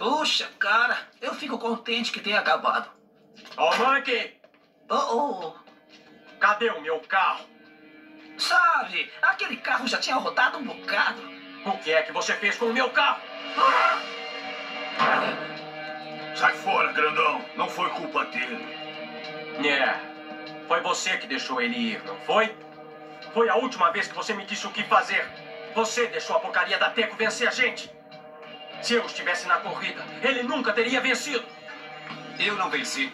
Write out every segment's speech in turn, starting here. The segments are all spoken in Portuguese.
Puxa, cara, eu fico contente que tenha acabado. Ô, Monkey! Oh. Cadê o meu carro? Sabe, aquele carro já tinha rodado um bocado. O que é que você fez com o meu carro? Sai fora, grandão. Não foi culpa dele. Foi você que deixou ele ir, não foi? Foi a última vez que você me disse o que fazer. Você deixou a porcaria da Teco vencer a gente. Se eu estivesse na corrida, ele nunca teria vencido. Eu não venci.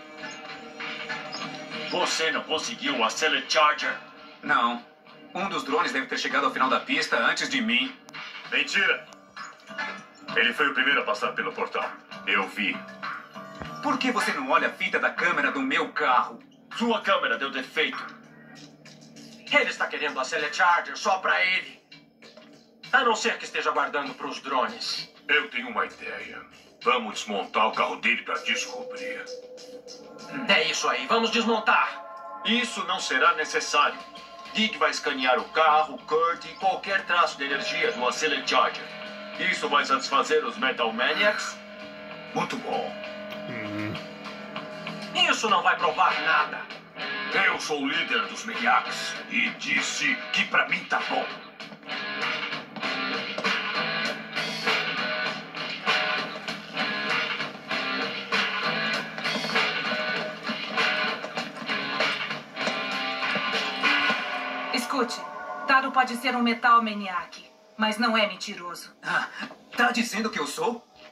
Você não conseguiu a Select Charger? Não. Um dos drones deve ter chegado ao final da pista antes de mim. Mentira. Ele foi o primeiro a passar pelo portal. Eu vi. Por que você não olha a fita da câmera do meu carro? Sua câmera deu defeito. Ele está querendo a Telecharger só pra ele. A não ser que esteja guardando para os drones. Eu tenho uma ideia. Vamos desmontar o carro dele para descobrir. É isso aí, vamos desmontar. Isso não será necessário. Dick vai escanear o carro, Kurt e qualquer traço de energia do Select Charger. Isso vai satisfazer os Metal Maniacs? Muito bom. Isso não vai provar nada. Eu sou o líder dos Maniacs e disse que pra mim tá bom. Escute, Taro pode ser um Metal Maniac, mas não é mentiroso. Tá dizendo que eu sou?